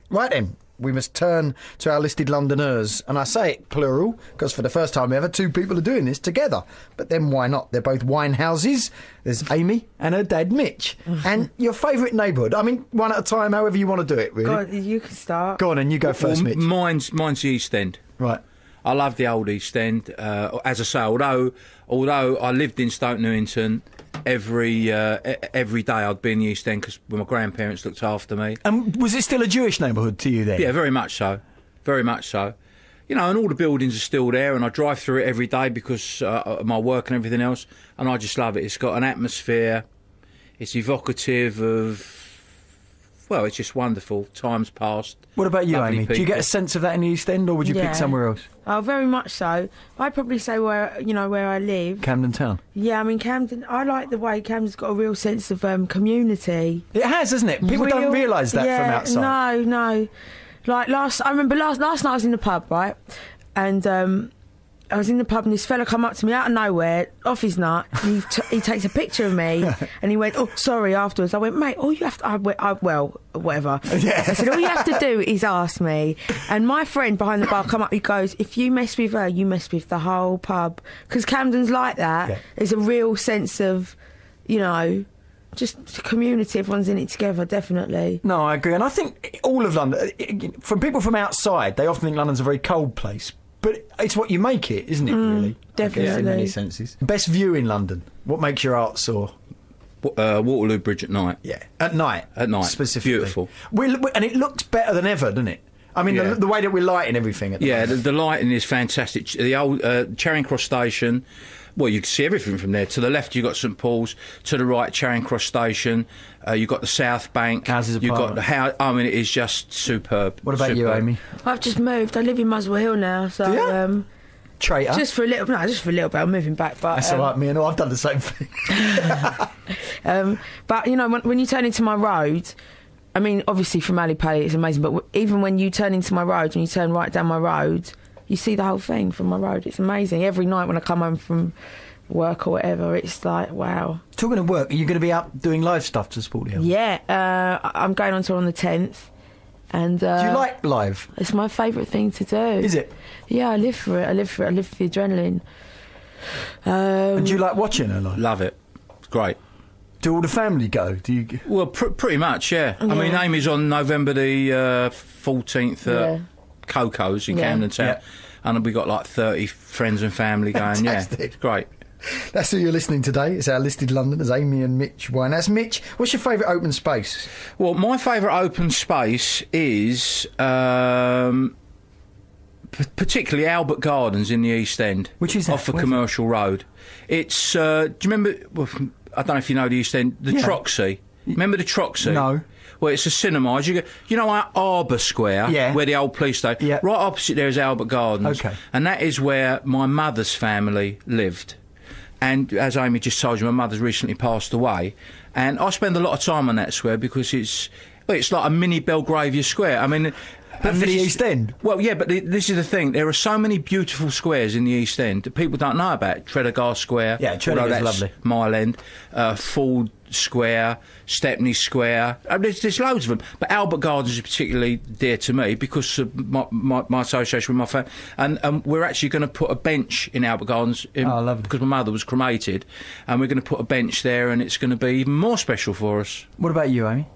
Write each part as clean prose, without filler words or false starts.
Right then, we must turn to our listed Londoners. And I say it plural, because for the first time ever, two people are doing this together. But then why not? They're both Winehouses. There's Amy and her dad, Mitch. And your favourite neighbourhood? I mean, one at a time, however you want to do it, really. God, you can start. Go on, and you go first, Mitch. Mine's the East End. Right. I love the old East End. As I say, although I lived in Stoke Newington, every day I'd be in the East End because my grandparents looked after me. And was it still a Jewish neighbourhood to you then? Yeah, very much so. Very much so. You know, and all the buildings are still there, and I drive through it every day because of my work and everything else, and I just love it. It's got an atmosphere. It's evocative of... Well, it's just wonderful. Time's passed. What about you, Amy? People. Do you get a sense of that in the East End, or would you pick somewhere else? Oh, very much so. I'd probably say where I live. Camden Town? Yeah, I mean, Camden... I like the way Camden's got a real sense of community. It has, hasn't it? People don't realise that from outside. No. Like, I remember last night I was in the pub, right? And... I was in the pub and this fella come up to me out of nowhere, off his nut, and he takes a picture of me and he went, "Oh, sorry," afterwards. I went, "Mate, all you have to..." well, whatever. Yeah. I said, "All you have to do is ask me." And my friend behind the bar come up, he goes, "If you mess with her, you mess with the whole pub." Because Camden's like that. Yeah. There's a real sense of, just community, everyone's in it together, definitely. No, I agree. And I think all of London, from people from outside, they often think London's a very cold place. But it's what you make it, isn't it, really? Definitely. In many senses. Best view in London? What makes your heart soar? Waterloo Bridge at night. Yeah, at night. At night. Specifically. Beautiful. And it looks better than ever, doesn't it? I mean, the way that we're lighting everything at the moment. The lighting is fantastic. The old Charing Cross Station... Well, you can see everything from there. To the left, you've got St Paul's. To the right, Charing Cross Station. You've got the South Bank. Houses You've got apartment. the house. I mean, it is just superb. What about you, Amy? I've just moved. I live in Muswell Hill now, so... Do you? Traitor? Just for a little bit. I'm moving back, but... That's all right, me and I've done the same thing. But, when you turn into my road... I mean, obviously, from Ali Pali, it's amazing, but even when you turn into my road, when you turn right down my road... You see the whole thing from my road. It's amazing. Every night when I come home from work or whatever, it's like, wow. Talking of work, are you going to be out doing live stuff to support Hill? Yeah, I'm going on tour on the 10th. And do you like live? It's my favourite thing to do. Is it? Yeah, I live for it. I live for the adrenaline. And do you like watching her live? Love it. It's great. Do all the family go? Do you? Well, pretty much, yeah. I mean, Amy's on November the 14th. Coco's in Camden Town, and we got like 30 friends and family going. Fantastic. Yeah, it's great. That's who you're listening today. It's our listed Londoners, Amy and Mitch Winehouse. Mitch, what's your favourite open space? Well, my favourite open space is particularly Albert Gardens in the East End, which is off the Commercial Road. It's do you remember? Well, I don't know if you know the East End, the Troxy. Remember the Troxy? No. Well, it's a cinema. You know our Arbour Square, where the old police station. Yeah. Right opposite there is Albert Gardens. Okay. And that is where my mother's family lived. And as Amy just told you, my mother's recently passed away. And I spend a lot of time on that square because it's like a mini Belgravia Square. I mean... But for the East End? Well, yeah, but this is the thing. There are so many beautiful squares in the East End that people don't know about. Tredegar Square. Yeah, Tredegar's lovely. Mile End. Ford Square. Stepney Square. There's loads of them. But Albert Gardens is particularly dear to me because of my association with my family. And we're actually going to put a bench in Albert Gardens because my mother was cremated. And we're going to put a bench there and it's going to be even more special for us. What about you, Amy?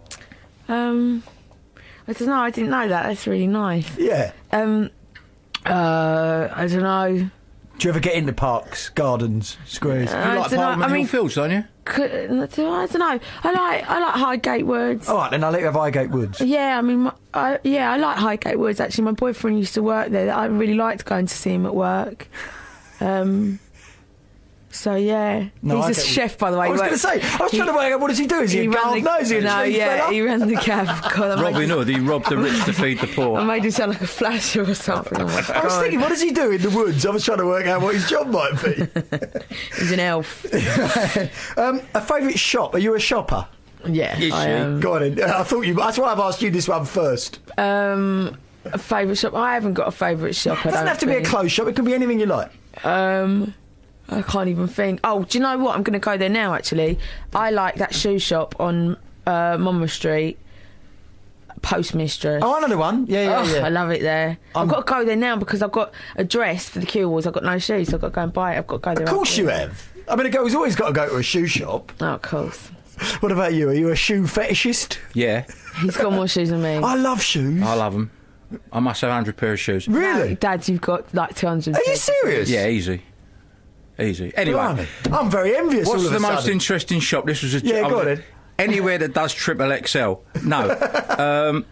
I don't know, I didn't know that. That's really nice. Yeah. I don't know. Do you ever get into parks, gardens, squares? You like Parliament Fields, don't you? I don't know. I like Highgate Woods. All right, then I'll let you have Highgate Woods. Yeah, I mean, I like Highgate Woods, actually. My boyfriend used to work there. I really liked going to see him at work. So, yeah. No, he's a chef, by the way. I was going to say, I was trying to work out, what does he do? Is he a garden nosy? No, yeah, he ran the cab. Robin Hood, he robbed the rich to feed the poor. I made him sound like a flasher or something. Oh my God. I was thinking, what does he do in the woods? I was trying to work out what his job might be. He's an elf. A favourite shop? Are you a shopper? Yeah, I am. Go on in. I thought you... That's why I've asked you this one first. A favourite shop? I haven't got a favourite shop. It doesn't have to be a clothes shop. It can be anything you like. I can't even think. Oh, do you know what? I'm going to go there now, actually. I like that shoe shop on Monmouth Street. Postmistress. Oh, another one. Yeah. I love it there. I've got to go there now because I've got a dress for the Q Awards. I've got no shoes, so I've got to go and buy it. I've got to go there. Of course you have. I mean, a girl's always got to go to a shoe shop. Oh, of course. What about you? Are you a shoe fetishist? Yeah. He's got more shoes than me. I love shoes. I love them. I must have 100 pair of shoes. Really? No, Dad, you've got like 200. Are you serious? Yeah, easy. Easy. Anyway. Blimey. I'm very envious. What's all of the a most sudden. interesting shop? This was a Yeah, go on then. Anywhere that does triple XL. No.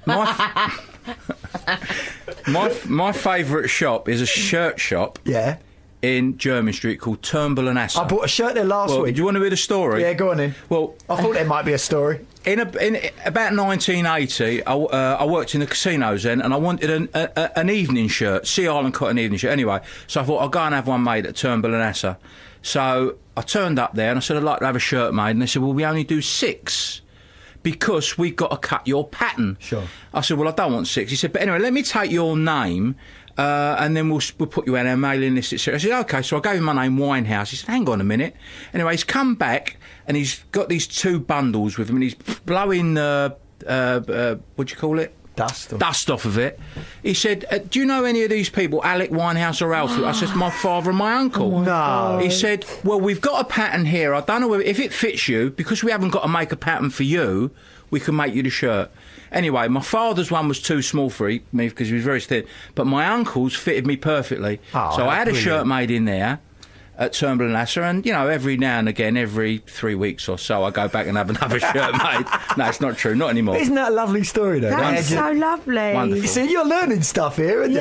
My favourite shop is a shirt shop Yeah. in Jermyn Street called Turnbull and Asser. I bought a shirt there last Well, week. do you want to hear the story? Yeah, go on in. Well, I thought there might be a story. in about 1980, I worked in the casinos then, and I wanted an evening shirt, Sea Island cotton evening shirt. Anyway, so I thought I'll go and have one made at Turnbull and Asser. So I turned up there and I said I'd like to have a shirt made, and they said, well, we only do 6 because we've got to cut your pattern. Sure. I said, well, I don't want 6. He said, but anyway, let me take your name. And then we'll put you on our mailing list, etc. I said, OK, so I gave him my name, Winehouse. He said, hang on a minute. Anyway, he's come back and he's got these 2 bundles with him and he's blowing, what do you call it? Dust off of it. He said, do you know any of these people, Alec, Winehouse or Alfred? I said, my father and my uncle. No. He said, well, we've got a pattern here. I don't know if it fits you, because we haven't got to make a pattern for you, we can make you the shirt. Anyway, my father's one was too small for me because he was very thin, but my uncle's fitted me perfectly. Oh, so I had brilliant. a shirt made in there at Turnbull and Asser, and, you know, every now and again, every 3 weeks or so, I go back and have another shirt made. No, it's not true, not anymore. Isn't that a lovely story, though? That's so lovely. Wonderful. You see, you're learning stuff here, aren't you?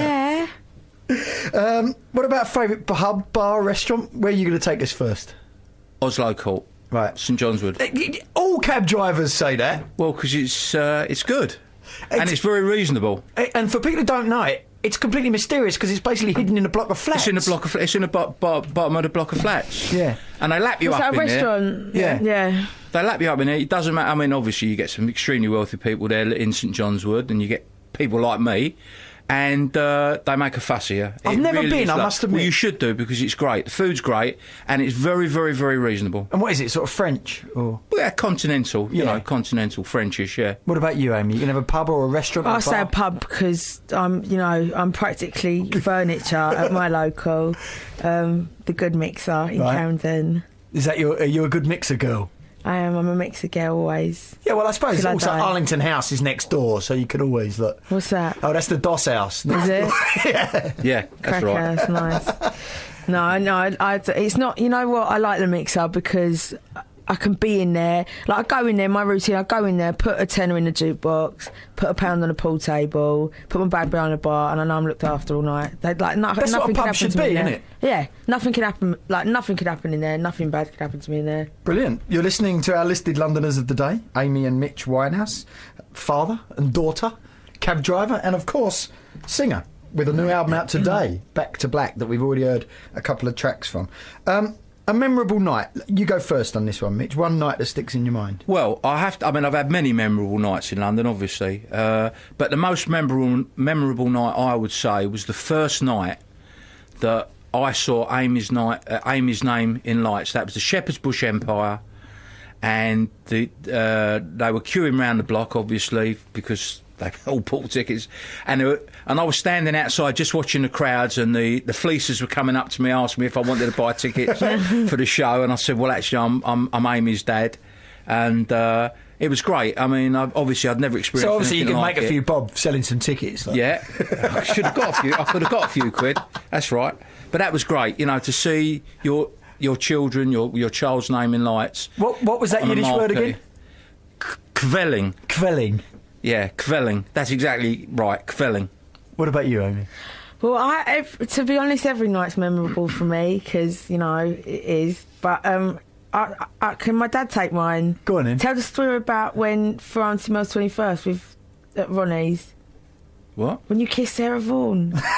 Yeah. What about favourite pub, bar, restaurant? Where are you going to take us first? Oslo Court. Right. St John's Wood. All cab drivers say that. Well, because it's good. And it's very reasonable. And for people who don't know it, it's completely mysterious because it's basically hidden in a block of flats. It's in a block of. It's in the bottom of the block of flats. Yeah. And they lap you Was up that a in restaurant? Yeah. Yeah. They lap you up in there. It doesn't matter. I mean, obviously, you get some extremely wealthy people there in St John's Wood, and you get people like me, and they make a fuss here. I've never been, is I must admit. Well, you should do, because it's great. The food's great, and it's very, very, very reasonable. And what is it, sort of French? Or Yeah, continental. You Yeah. know, continental Frenchish. Yeah. what about you, Amy? You can have a pub or a restaurant? or I a say bar? a pub because I'm practically furniture at my local, the Good Mixer in Right. Camden. Is that are you a good mixer girl? I am. I'm a mixer girl always. Yeah, well, I suppose Till I also die. Islington House is next door, so you can always look. What's that? Oh, that's the DOS house. Is it? Yeah, that's Cracker, right. that's nice. No, it's not. You know what? I like the mixer because I can be in there. Like, I go in there, my routine, I go in there, put a tenner in the jukebox, put £1 on the pool table, put my bag behind the bar, and I know I'm looked after all night. That's nothing what a can pub happen should to me be, in there. isn't it? Yeah, nothing can happen. Like, nothing could happen in there. Nothing bad could happen to me in there. Brilliant. You're listening to our listed Londoners of the day, Amy and Mitch Winehouse, father and daughter, cab driver, and of course, singer, with a new album out today, Back to Black, that we've already heard a couple of tracks from. A memorable night. You go first on this one, Mitch. One night that sticks in your mind. Well, I've had many memorable nights in London, obviously, but the most memorable night, I would say, was the first night that I saw Amy's name in lights. That was the Shepherd's Bush Empire, and they were queuing round the block, obviously, because they all bought tickets, and I was standing outside just watching the crowds, and the fleecers were coming up to me, asking me if I wanted to buy tickets for the show, and I said, well, actually, I'm Amy's dad, and it was great. I mean, obviously, I'd never experienced. So obviously, you anything can like make a it. few bob selling some tickets. Like. Yeah, I should have got a few. I could have got a few quid. That's right. But that was great, you know, to see your children, your child's name in lights. What was that on a Yiddish word marquee. again? Kvelling. Kvelling. Yeah, kvelling. That's exactly right, kvelling. What about you, Amy? Well, to be honest, every night's memorable for me because, you know, it is. But can my dad take mine? Go on then. Tell the story about when for Auntie Mel's 21st at Ronnie's. What? When you kissed Sarah Vaughan. No,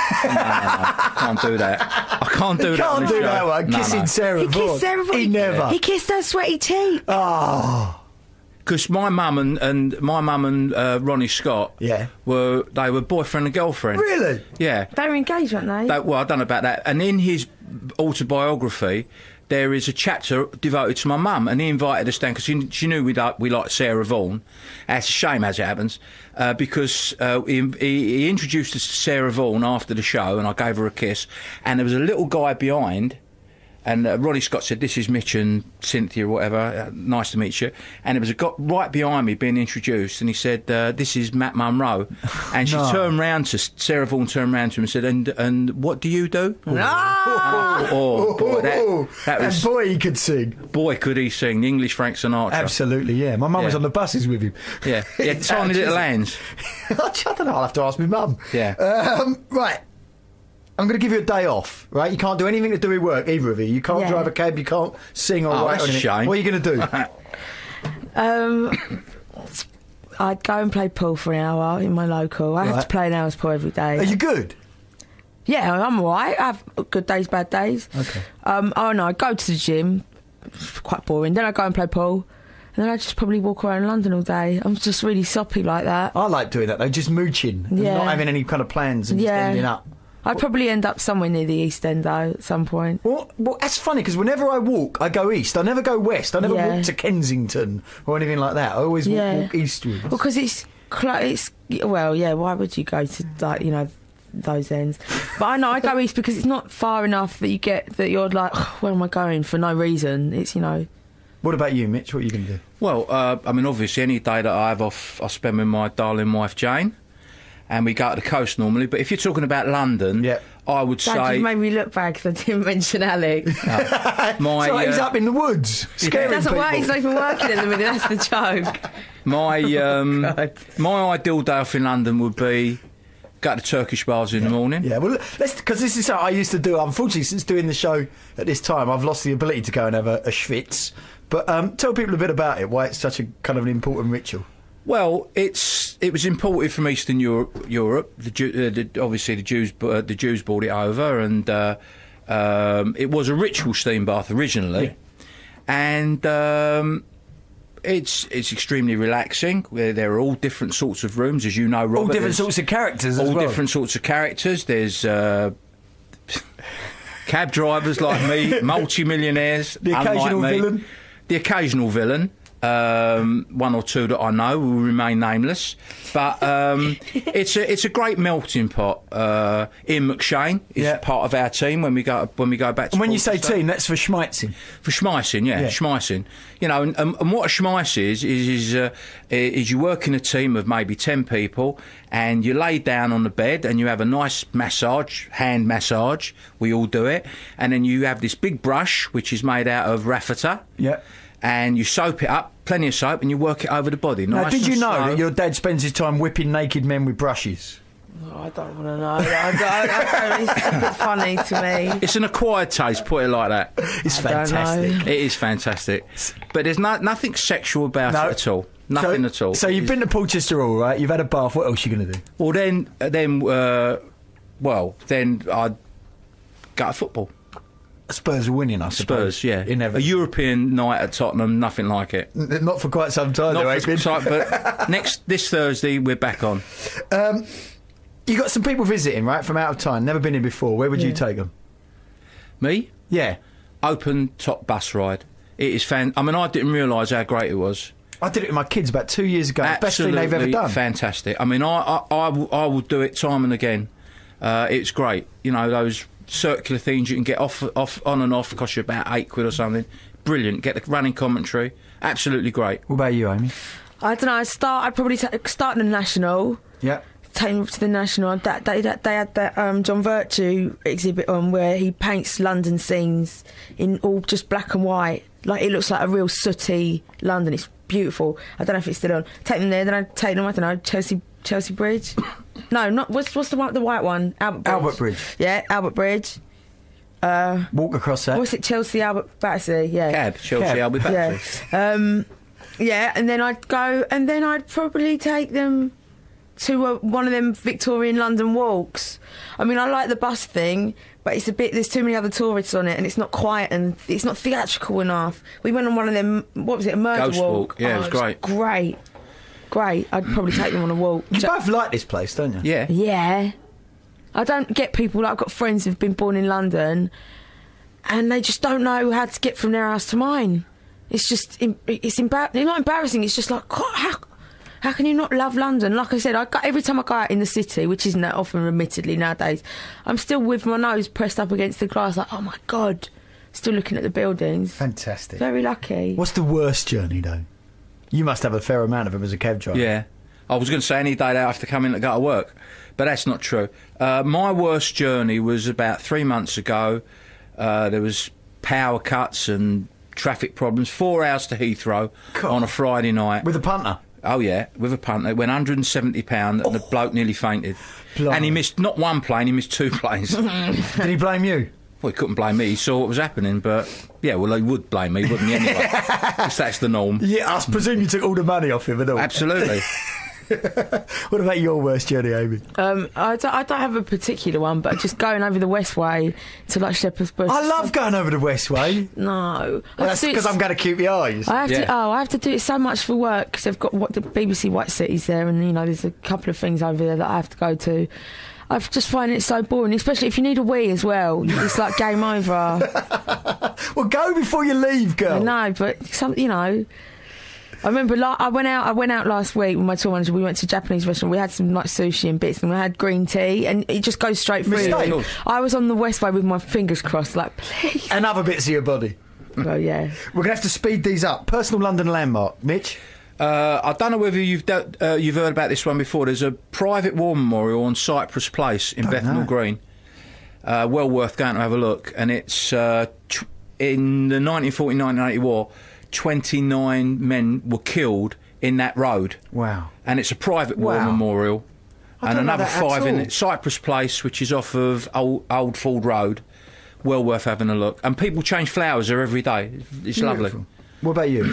I can't do that. I can't do that. on Can't the do show. that one. No, Kissing no. Sarah He Vaughan. kissed Sarah Vaughan. He never. He kissed her sweaty cheek. Oh. Because my mum and Ronnie Scott, Yeah. were boyfriend and girlfriend. Really? Yeah. They were engaged, weren't they? Well, I don't know about that. And in his autobiography, there is a chapter devoted to my mum, and he invited us down because she knew we liked Sarah Vaughan. It's a shame, as it happens, because he introduced us to Sarah Vaughan after the show, and I gave her a kiss, and there was a little guy behind. And Ronnie Scott said, "This is Mitch and Cynthia, or whatever. Nice to meet you." And there was a guy right behind me being introduced, and he said, "This is Matt Munro." And she turned round to Sarah Vaughan, turned round to him and said, "And what do you do?" Oh, boy, that was. And boy, he could sing. Boy, could he sing! The English Frank Sinatra. Absolutely, yeah. My mum was on the buses with him. Yeah, he had tiny little hands. I don't know. I'll have to ask my mum. Yeah. Right. I'm going to give you a day off, right? You can't do anything to do with work, either of you. You can't drive a cab, you can't sing or write. That's a shame. What are you going to do? I'd go and play pool for an hour in my local. I have to play an hour's pool every day. Are you good? Yeah, I'm all right. I have good days, bad days. Okay. Oh, no, I go to the gym. It's quite boring. Then I go and play pool. And then I just probably walk around London all day. I'm just really soppy like that. I like doing that, though, just mooching. And not having any kind of plans and just ending up. I'd probably end up somewhere near the East End, though, at some point. Well, that's funny, because whenever I walk, I go east. I never go west. I never walk to Kensington or anything like that. I always walk eastwards. Well, because why would you go to, like, you know, those ends? But I know I go east because it's not far enough that you're like, oh, where am I going for no reason? It's, you know. What about you, Mitch? What are you going to do? Well, I mean, obviously, any day that I have off, I spend with my darling wife, Jane. And we go to the coast normally, but if you're talking about London, I would say... You made me look bad because I didn't mention Alex. He's up in the woods, scaring doesn't people. work. He's not even working in the minute. That's the joke. My ideal day off in London would be go to Turkish bars in the morning. Yeah, well, because this is something I used to do. Unfortunately, since doing the show at this time, I've lost the ability to go and have a schwitz. But tell people a bit about it, why it's such a kind of an important ritual. Well, it was imported from Eastern Europe. Obviously, the Jews brought it over, and it was a ritual steam bath originally, and it's extremely relaxing. There are all different sorts of rooms, as you know, Robert. All different sorts of characters. All different sorts of characters. There's cab drivers like me, multi-millionaires, the occasional villain. The occasional villain. One or two that I know will remain nameless, but it's a great melting pot. Ian McShane is part of our team when we go back to. And when you say team, that's for schmeitzing. For schmeitzing, schmeitzing. You know, and what a schmeiz is you work in a team of maybe 10 people, and you lay down on the bed and you have a nice massage, hand massage. We all do it, and then you have this big brush which is made out of raffeta. Yeah. And you soap it up, plenty of soap, and you work it over the body. Now, did you know that your dad spends his time whipping naked men with brushes? Oh, I don't want to know. It's a bit funny to me. It's an acquired taste, put it like that. It's fantastic. It is fantastic. But there's nothing sexual about it at all. Nothing at all. So you've been to Portchester, all right? You've had a bath. What else are you going to do? Well, then I'd go to football. Spurs are winning, I suppose. Spurs, yeah. A European night at Tottenham, nothing like it. Not for quite some time, but this Thursday, we're back on. You got some people visiting, right, from out of town, never been here before. Where would you take them? Me? Yeah. Open top bus ride. It is I mean, I didn't realise how great it was. I did it with my kids about 2 years ago. It's the best thing they've ever done. Fantastic. I mean, I will do it time and again. It's great. You know, those circular things you can get off on and off, cost you about £8 or something. Brilliant. Get the running commentary. Absolutely great. What about you, Amy? I don't know. I'd probably start in the National. Yeah. Take them to the National. They had that John Virtue exhibit on where he paints London scenes in all just black and white. Like, it looks like a real sooty London. It's beautiful. I don't know if it's still on. Take them there. Then I'd take them, I don't know, Chelsea Bridge. No, not what's the white one? Albert Bridge. Yeah, Albert Bridge. Walk across that. What's it? Chelsea Albert Battersea. Yeah. Cab. Chelsea Albert Battersea. Yeah. Yeah, and then I'd go, and then I'd probably take them to one of them Victorian London walks. I mean, I like the bus thing, but it's a bit. There's too many other tourists on it, and it's not quiet and it's not theatrical enough. We went on one of them. What was it? A murder Ghost walk. Yeah, it was great. Great. I'd probably take them on a walk. You both like this place, don't you? Yeah. I don't get people. Like, I've got friends who've been born in London, and they just don't know how to get from their house to mine. It's just, it's not embarrassing, it's just like, God, how can you not love London? Like I said, every time I go out in the city, which isn't that often, admittedly, nowadays, I'm still with my nose pressed up against the glass, like, oh my God, still looking at the buildings. Fantastic. Very lucky. What's the worst journey, though? You must have a fair amount of them as a cab driver. Yeah. I was going to say any day that I have to come in to go to work, but that's not true. My worst journey was about 3 months ago. There was power cuts and traffic problems. 4 hours to Heathrow on a Friday night. With a punter? Oh, yeah, with a punter. It went £170 and the bloke nearly fainted. Blimey. And he missed not one plane, he missed 2 planes. Did he blame you? Well, he couldn't blame me. He saw what was happening, but yeah, well, he would blame me, wouldn't he? Anyway, because that's the norm. Yeah, I presume you took all the money off him and all. Absolutely. What about your worst journey, Amy? I don't have a particular one, but just going over the Westway to like Shepherd's Bush. I love going over the Westway. No, Well, that's because I'm going to keep the eyes. I have to do it so much for work because they've got the BBC White Cities there, and there's a couple of things over there that I have to go to. I just find it so boring, especially if you need a wee as well. It's like game over. Well, go before you leave, girl. I know, but I remember I went out last week with my tour manager. We went to a Japanese restaurant. We had some like sushi and bits, and we had green tea, and it just goes straight through. Mistake. I was on the Westway with my fingers crossed, like, please. And other bits of your body. Well, yeah. We're going to have to speed these up. Personal London landmark, Mitch. I don't know whether you've heard about this one before. There's a private war memorial on Cypress Place in Bethnal Green. Well worth going to have a look. And it's in the 1940-1980 war, 29 men were killed in that road. Wow. And it's a private war memorial. And another 5 in Cypress Place, which is off of Old Ford Road. Well worth having a look. And people change flowers there every day. It's lovely. What about you?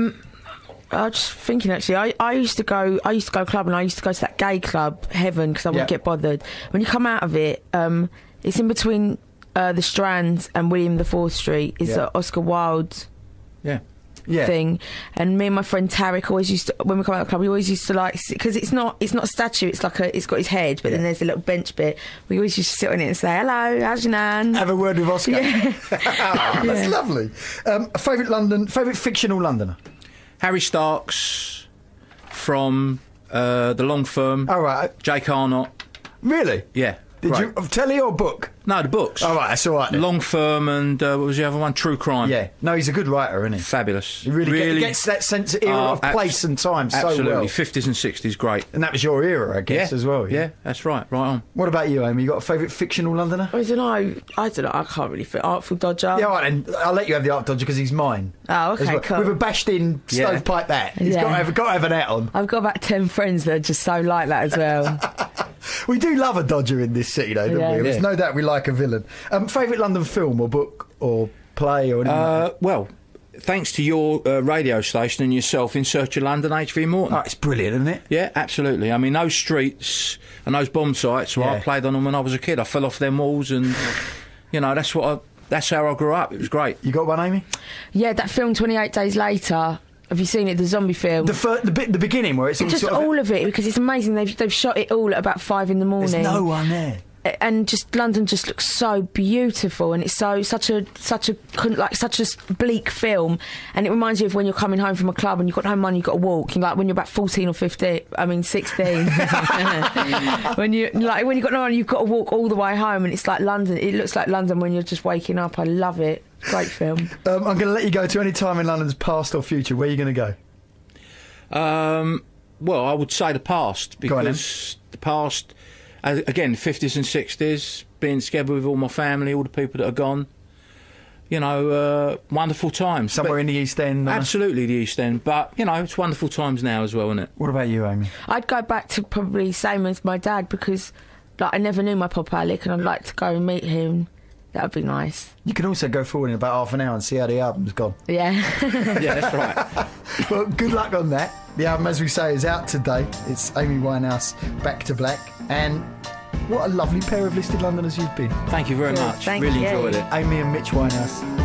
I was just thinking, actually, I used to go club, and I used to go to that gay club, Heaven, because I wouldn't get bothered. When you come out of it, it's in between the Strand and William IV Street. It's Oscar Wilde thing. And me and my friend Tarek always used to, when we come out of the club, we always used to like, because it's not a statue, it's like it's got his head, but then there's a little bench bit. We always used to sit on it and say, hello, how's your nan? Have a word with Oscar. Yeah. That's lovely. Favourite fictional Londoner? Harry Starks from The Long Firm. All right. Jake Arnott. Really? Yeah. Did you telly or book? No, the books. All right, that's all right then. Long Firm and what was the other one? True Crime. Yeah. No, he's a good writer, isn't he? Fabulous. He really gets that sense of era of place and time so well. Absolutely. 50s and 60s, great. And that was your era, I guess, as well. Yeah, that's right. Right on. What about you, Amy? You got a favourite fictional Londoner? I don't know. I can't really fit. Artful Dodger. Yeah, all right, then. I'll let you have the Art Dodger because he's mine. Oh, okay, cool. With a bashed-in stovepipe bat. He's got to have an hat on. I've got about 10 friends that are just so like that as well. We do love a Dodger in this city, though, don't we? There's no doubt we like a villain. Favourite London film or book or play or anything? Well, thanks to your radio station and yourself, In Search of London, H.V. Morton. Oh, it's brilliant, isn't it? Yeah, absolutely. I mean, those streets and those bomb sites, I played on them when I was a kid. I fell off them walls and, that's how I grew up. It was great. You got one, Amy? Yeah, that film 28 Days Later. Have you seen it, the zombie film? The beginning where it's all just all of it, because it's amazing. They've shot it all at about 5 in the morning. There's no one there. And just London just looks so beautiful, and it's such a bleak film, and it reminds you of when you're coming home from a club and you've got no money, you've got to walk. Like when you're about 14 or 15, I mean 16. when you've got no money, you've got to walk all the way home, and it's like London. It looks like London when you're just waking up. I love it. Great film. I'm going to let you go to any time in London's past or future. Where are you going to go? Well, I would say the past, because the past. Again, 50s and 60s, being together with all my family, all the people that are gone. Wonderful times. Somewhere in the East End? Absolutely the East End. But, it's wonderful times now as well, isn't it? What about you, Amy? I'd go back to probably same as my dad, because I never knew my Pop Alec, and I'd like to go and meet him. That would be nice. You can also go forward in about half an hour and see how the album's gone. Yeah. Yeah, that's right. Well, good luck on that. The album, as we say, is out today. It's Amy Winehouse, Back to Black. And what a lovely pair of listed Londoners you've been. Thank you very much. Thank really you. enjoyed it. Amy and Mitch Winehouse.